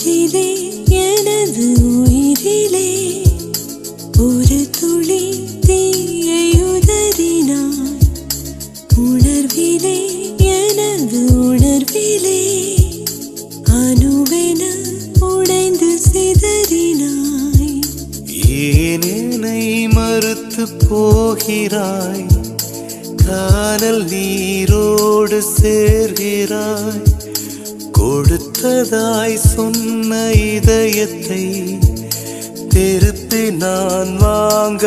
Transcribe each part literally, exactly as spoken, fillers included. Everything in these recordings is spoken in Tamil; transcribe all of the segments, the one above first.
உயிரிலே எனது உயிரிலே ஒரு துளி தீயை உதறினாய் உணர்விலே எனது உணர்விலே அணுவென உடைந்து சிதறினாய் ஏன் என்னை மறுத்து போகிறாய் கானல் நீரோடு சேர்கிறாய் கொடுத்ததாய் சொன்ன இதயத்தை திருப்பி நான் வாங்க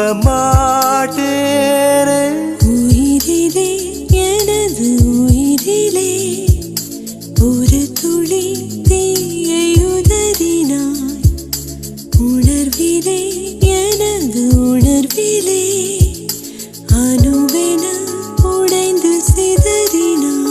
மாட்டேன் உயிரிலே எனது உயிரிலே ஒரு துளி தீயை உதறினாய் உணர்விலே எனது உணர்விலே அணுவென உடைந்து சிதறினாய்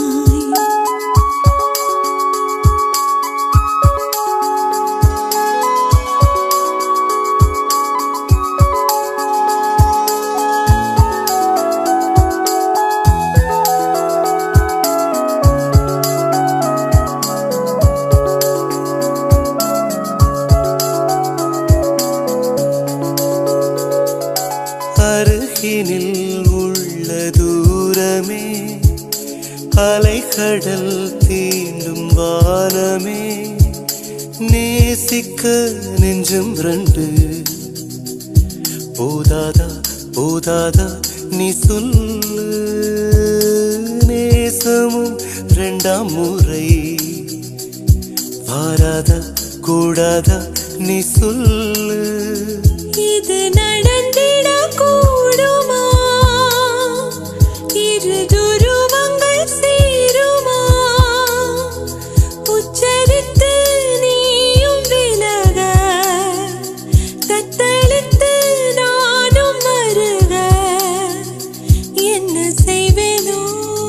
அருகினில் உள்ள தூரமே அலைக்கடல் தீண்டும் வானமே நேசிக்க நெஞ்சும் ரெண்டு போதாதா போதாதா நீ சொல்லு நேசமும் ரெண்டாம் முறை வாராதா கூடாதா நீ சொல்லு இது நடந்திட கூடுமா இரு துருவங்கள் சேருமா உச்சரித்து நீயும் விலக தத்தளித்து நானும் மருக என்ன செய்வேனோ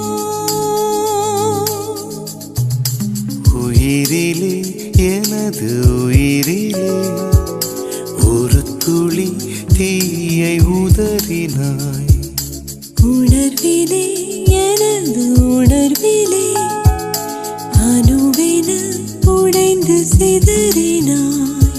உயிரிலே எனது உயிரிலே ஒரு துளி தீயை உதறினாய் உணர்விலே எனது உணர்விலே அணுவென உடைந்து சிதறினாய்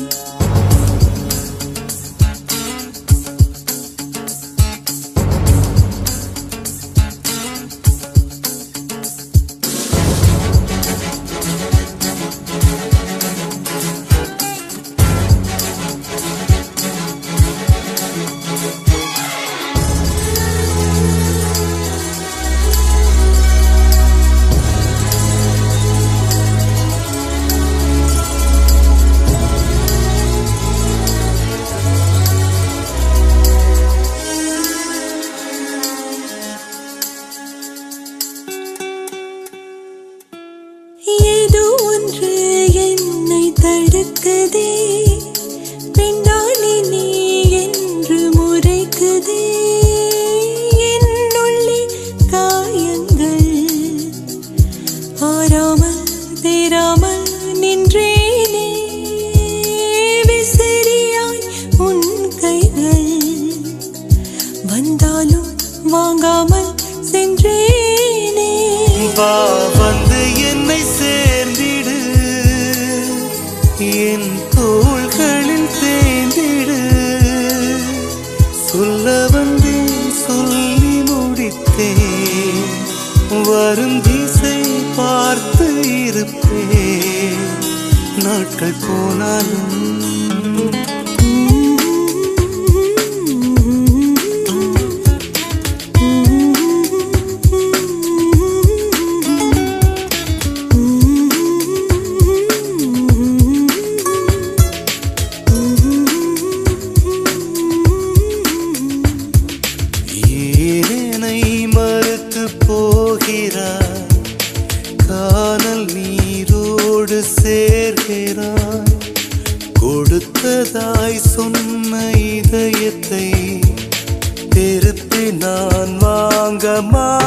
ஏதோ ஒன்று என்னை தடுக்குதே பெண்டாளி நீ என்று முறைக்குதே என்னுள்ளே காயங்கள் ஆறாமல் தேராமல் நின்றேனே விசிறியாய் உன் கைகள் வந்தாலும் வாங்காமல் சென்றேனே வா வந்து என்னை சேர்ந்திடு என் தோள்களில் தேய்ந்திடு சொல்ல வந்தேன் சொல்லி முடித்தேன் வரும் திசை பார்த்து இருப்பேன் நாட்கள் போனாலும் கானல் நீரோடு சேர்கிறாய் கொடுத்ததாய் சொன்ன இதயத்தை திருப்பி நான் வாங்க மா